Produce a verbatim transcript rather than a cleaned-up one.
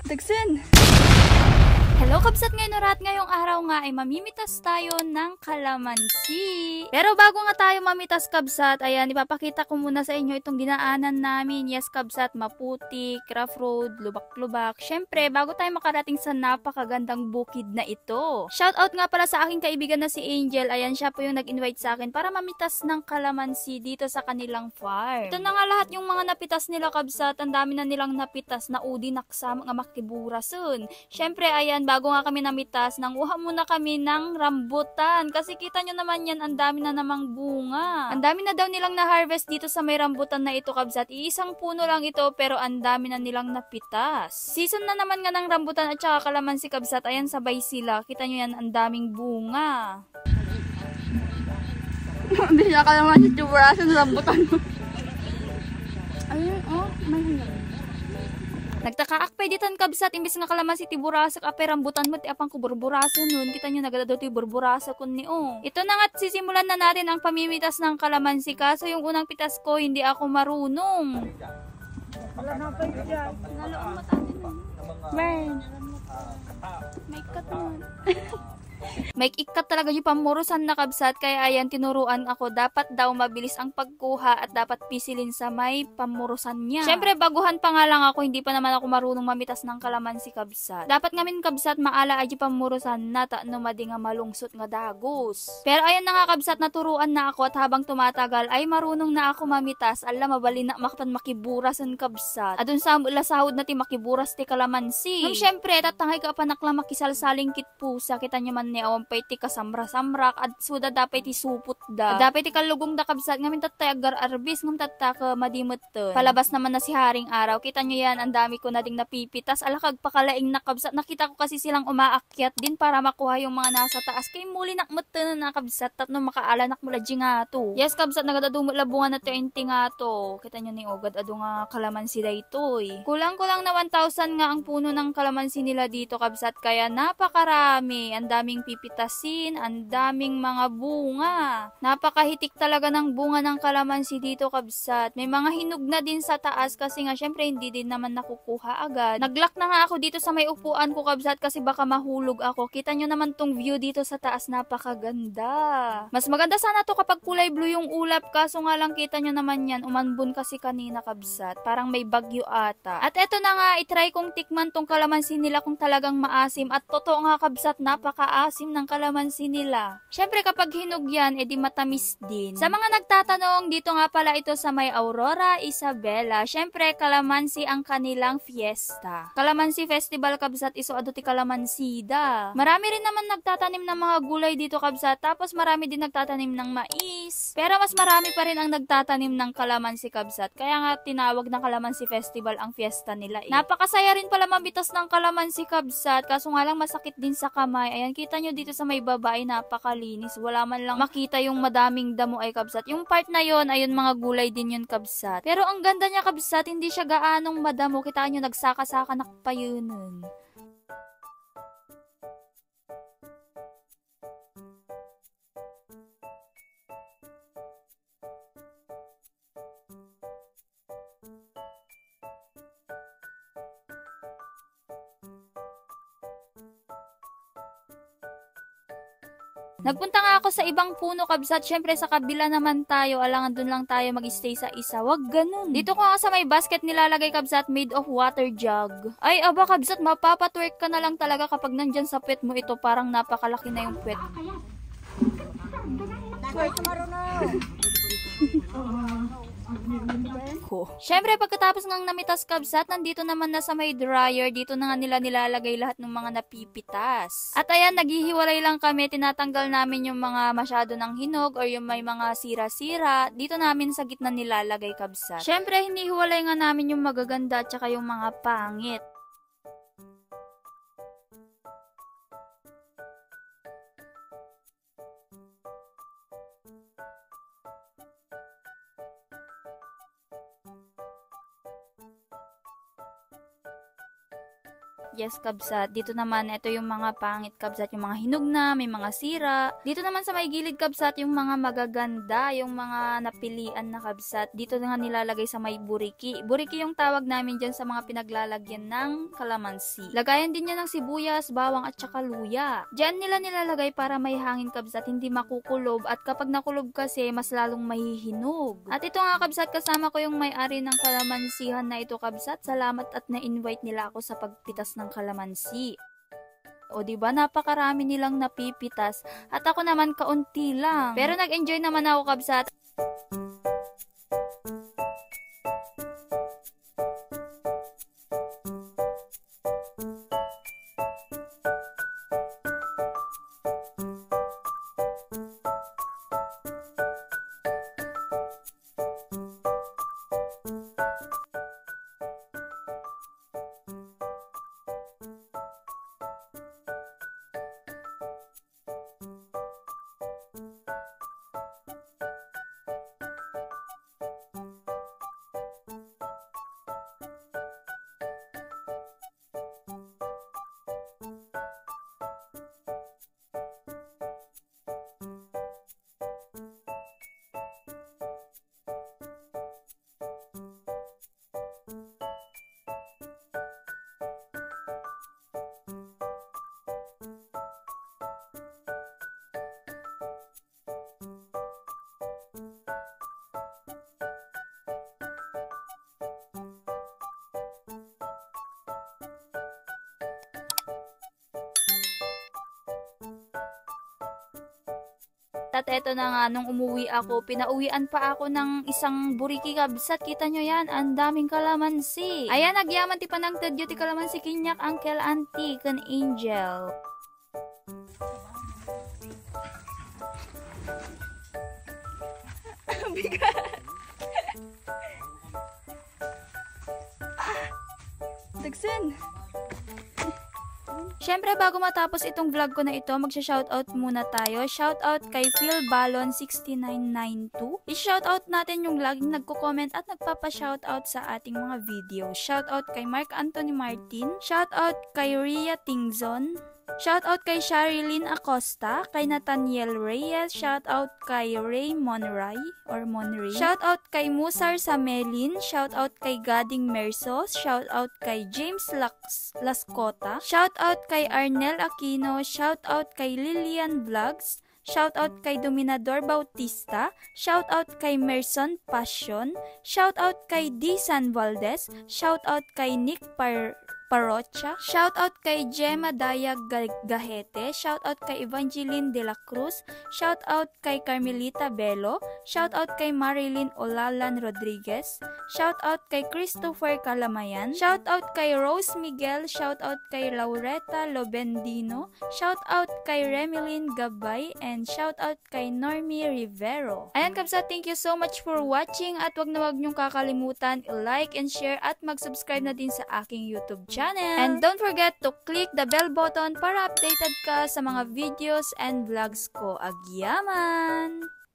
Dagsan! Hello kabsat, ngayon orat ngayong araw nga ay mamimitas tayo ng kalamansi. Pero bago nga tayo mamitas kabsat, ayan, ipapakita ko muna sa inyo itong dinaanan namin. Yes kabsat, maputik, rough road, lubak-lubak. Syempre, bago tayo makarating sa napakagandang bukid na ito. Shoutout nga pala sa aking kaibigan na si Angel. Ayan, siya po yung nag-invite sa akin para mamitas ng kalamansi dito sa kanilang farm. Ito na nga lahat yung mga napitas nila kabsat. Ang dami na nilang napitas na udi naksa mga makiburason. Syempre, ayan, bago nga kami namitas, nanguha muna kami ng rambutan. Kasi kita nyo naman yan, ang dami na namang bunga. Ang dami na daw nilang na-harvest dito sa may rambutan na ito kabsat. Iisang puno lang ito pero ang dami na nilang napitas. Season na naman nga ng rambutan at saka kalamansi kabsat. Ayan, sabay sila. Kita nyo yan, ang daming bunga. Hindi siya kalamansi tuburasan sa rambutan mo. Ayun, oh, may hanggang. Nagtaka akpeditan kabsat, imbis nga kalamansi tiburasak ape rambutan mo ti apang kuburburaso nun. Kita nyo nagada ti burburaso kun ni oh. Ito na nga, sisimulan na natin ang pamimitas ng kalamansi, kaso yung unang pitas ko hindi ako marunong. Wala na pa dyan. Naloong mo tatin. May. May katon. May ikat talaga yung pamurusan na kabsat, kaya ayan, tinuruan ako, dapat daw mabilis ang pagkuha at dapat pisilin sa may pamurusan niya. Syempre, baguhan pa nga lang ako, hindi pa naman ako marunong mamitas ng kalamansi kabsat. Dapat ngamin kabsat, maala ay pamurusan na ta no madi nga malungsot nga dagos. Pero ayan na nga kabsat, naturuan na ako at habang tumatagal ay marunong na ako mamitas. Alam, mabali na makatan makiburasan kabsat. Adun sa mula sahod na ti makiburas ti kalamansi. Nung syempre, tatangay ka pa nakla makisalsaling kit pusa, kita nyo man ni awang pay ti kasamra-samrak at suda dapay ti supot da. Dapay ti kalugong da kabsat ngamin tatay agar arbis ngam tatta madimot ton. Palabas naman na si Haring Araw. Kita nyo yan, ang dami ko na ding napipitas. Alakag pakalaing na kabsat. Nakita ko kasi silang umaakyat din para makuha yung mga nasa taas. Kay muli nakmutan na kabsat tatno makaalanak mula di nga to. Yes kabsat, nagadadumot labungan na twenty nga to. Kita nyo ni Ogad ado nga kalamansi da ito eh. Kulang-kulang na one thousand nga ang puno ng kalamansi nila dito kabsat. Kaya napakarami. Ang daming pipitasin, ang daming mga bunga. Napakahitik talaga ng bunga ng kalamansi dito kabsat. May mga hinog na din sa taas kasi nga syempre hindi din naman nakukuha agad. Naglock na nga ako dito sa may upuan ko kabsat kasi baka mahulog ako. Kita nyo naman tong view dito sa taas, napakaganda. Mas maganda sana to kapag kulay blue yung ulap, kaso nga lang kita nyo naman yan, umanbon kasi kanina kabsat. Parang may bagyo ata. At eto na nga, itry kong tikman tong kalamansi nila kung talagang maasim. At totoo nga kabsat, napaka asim ng kalamansi nila. Syempre kapag hinog yan, edi matamis din. Sa mga nagtatanong, dito nga pala ito sa may Aurora, Isabela. Syempre kalamansi ang kanilang fiesta. Kalamansi Festival kabsat, iso ado ti kalamansida. Marami rin naman nagtatanim ng mga gulay dito kabsat, tapos marami din nagtatanim ng mais. Pero mas marami pa rin ang nagtatanim ng kalamansi kabsat. Kaya nga tinawag na Kalamansi Festival ang fiesta nila eh. Napakasaya rin pala mabitas ng kalamansi kabsat, kaso nga lang masakit din sa kamay. Ayan, kita nyo dito sa may babae, napakalinis. Wala man lang makita yung madaming damo ay kabsat. Yung part na yon, ayun mga gulay din yun kabsat. Pero ang ganda niya kabsat, hindi siya gaanong madamo. Kita nyo, nagsaka-saka nakpayunan. Nagpunta nga ako sa ibang puno kabsat. Syempre sa kabila naman tayo, alangan dun lang tayo mag-stay sa isa. Wag ganun. Dito ko nga sa may basket nilalagay kabsat, made of water jug. Ay aba kabsat, mapapatwerk ka na lang talaga kapag nandyan sa puwet mo ito. Parang napakalaki na yung puwet. Twerk marunong. Ko. Syempre pagkatapos ngang namitas kabsat, nandito naman na sa may dryer, dito na nga nila nilalagay lahat ng mga napipitas. At ayan, naghihiwalay lang kami, tinatanggal namin yung mga masyado ng hinog or yung may mga sira-sira, dito namin sa gitna nilalagay kabsat. Syempre hinihiwalay nga namin yung magaganda at saka yung mga pangit. Yes, kabsat. Dito naman, ito yung mga pangit, kabsat. Yung mga hinog na, may mga sira. Dito naman sa may gilid, kabsat, yung mga magaganda, yung mga napilian na kabsat. Dito nga nilalagay sa may buriki. Buriki yung tawag namin dyan sa mga pinaglalagyan ng kalamansi. Lagayan din niya ng sibuyas, bawang at saka luya. Diyan nila nilalagay para may hangin, kabsat, hindi makukulob. At kapag nakulob kasi, mas lalong mahihinog. At ito nga, kabsat, kasama ko yung may-ari ng kalamansihan na ito, kabsat. Salamat at na-invite nila ako sa pagpitas ng kalamansi. O diba, napakarami nilang napipitas. At ako naman kaunti lang. Pero nag-enjoy naman ako, kabsat. At eto na nga, nung umuwi ako, pinauwian pa ako ng isang buriki, kabsat. Kita nyo yan, ang daming kalamansi. Ayan, nagyaman ti pa ng tadyo ti kalamansi kinyak, Uncle, Auntie, kan Angel. Bigat. Dagsan. Syempre, bago matapos itong vlog ko na ito, magsha-shoutout muna tayo. Shoutout kay Phil Balon six nine nine two. I-shoutout natin yung laging nagko-comment at nagpapa-shoutout sa ating mga video. Shoutout kay Mark Anthony Martin. Shoutout kay Ria Tingzon. Shoutout kay Sharilyn Acosta, kay Nathaniel Reyes, shoutout kay Ray Monray or Monray. Shoutout kay Musar Samelin, shoutout kay Gading Mersos, shoutout kay James Lax Lascota, shoutout kay Arnel Aquino, shoutout kay Lilian Vlogs, shoutout kay Dominador Bautista, shoutout kay Merson Passion, shoutout kay D. San Valdez, shoutout kay Nick Par Parocha, shoutout kay Gemma Daya Gahete, shoutout kay Evangeline De La Cruz, shoutout kay Carmelita Bello, shoutout kay Marilyn Olalan Rodriguez, shoutout kay Christopher Calamayan, shoutout kay Rose Miguel, shoutout kay Laureta Lobendino, shoutout kay Remilyn Gabay, and shoutout kay Normie Rivero. Ayan, kabsat, thank you so much for watching at wag na wag niyong kakalimutan i-like and share at mag-subscribe na din sa aking YouTube channel. And don't forget to click the bell button para updated ka sa mga videos and vlogs ko. Agyaman!